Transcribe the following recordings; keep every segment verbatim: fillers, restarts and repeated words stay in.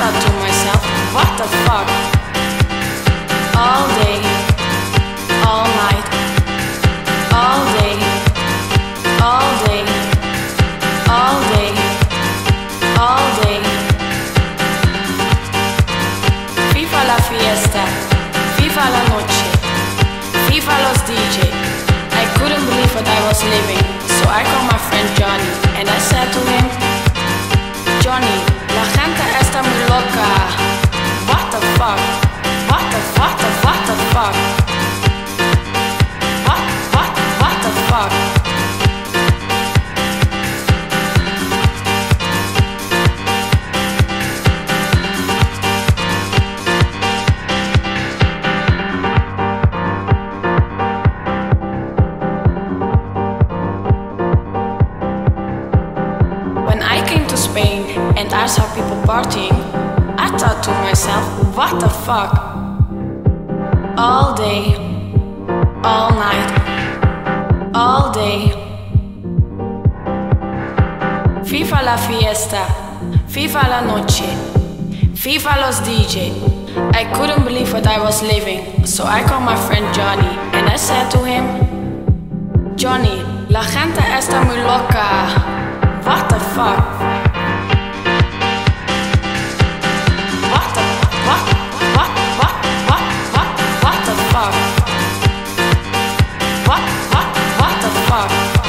thought to myself, what the fuck? All day, all night, all day, all day, all day, all day. FIFA la fiesta, FIFA la noche, FIFA los D J. I couldn't believe what I was living, so I called my friend Johnny and I said to him, Johnny, la gente está muy loca. What the fuck? What the what the what the fuck? What what what the fuck? When I came to Spain and I saw people partying, I thought to myself, what the fuck? All day, all night, all day. FIFA la fiesta, FIFA la noche, FIFA los D J. I couldn't believe what I was living, so I called my friend Johnny and I said to him, Johnny, la gente está muy loca. What the fuck? What the what what what what what what the fuck? What what what the fuck?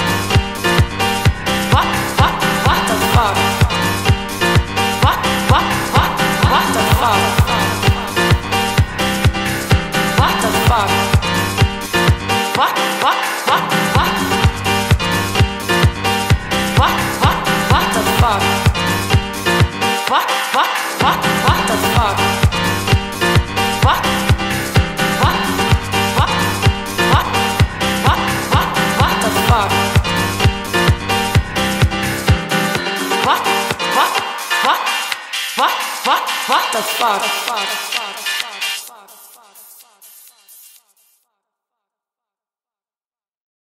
What what what the fuck? What what what what the fuck? What the fuck? What what what what? What what what the fuck? What what what what the fuck? What what what what what what what the fuck? What what what what what what the fuck?